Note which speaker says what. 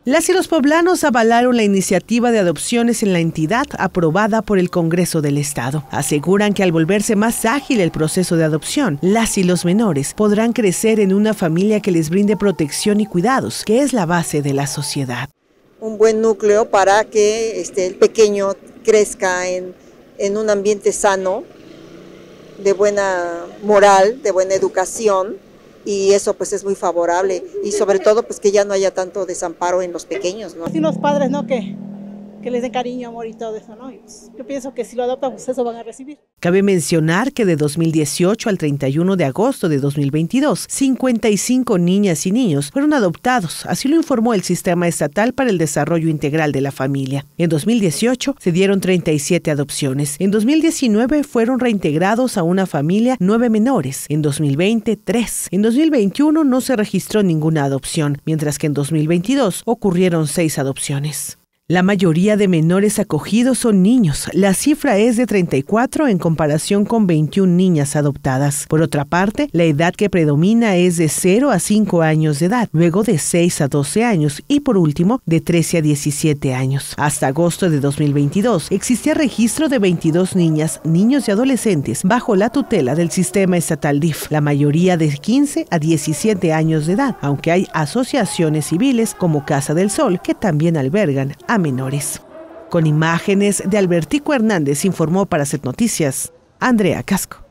Speaker 1: Las y los poblanos avalaron la iniciativa de adopciones en la entidad aprobada por el Congreso del Estado. Aseguran que al volverse más ágil el proceso de adopción, las y los menores podrán crecer en una familia que les brinde protección y cuidados, que es la base de la sociedad.
Speaker 2: Un buen núcleo para que el pequeño crezca en un ambiente sano, de buena moral, de buena educación. Y eso pues es muy favorable y sobre todo pues que ya no haya tanto desamparo en los pequeños, ¿no?
Speaker 3: Así los padres, ¿no? Que les den cariño, amor y todo eso, ¿no? Y pues, yo pienso que si lo adoptan, pues eso van a recibir.
Speaker 1: Cabe mencionar que de 2018 al 31 de agosto de 2022, 55 niñas y niños fueron adoptados, así lo informó el Sistema Estatal para el Desarrollo Integral de la Familia. En 2018 se dieron 37 adopciones. En 2019 fueron reintegrados a una familia 9 menores. En 2020, 3. En 2021 no se registró ninguna adopción, mientras que en 2022 ocurrieron 6 adopciones. La mayoría de menores acogidos son niños. La cifra es de 34 en comparación con 21 niñas adoptadas. Por otra parte, la edad que predomina es de 0 a 5 años de edad, luego de 6 a 12 años y por último de 13 a 17 años. Hasta agosto de 2022 existía registro de 22 niñas, niños y adolescentes bajo la tutela del Sistema Estatal DIF, la mayoría de 15 a 17 años de edad, aunque hay asociaciones civiles como Casa del Sol que también albergan a menores. Con imágenes de Albertico Hernández informó para Set Noticias, Andrea Casco.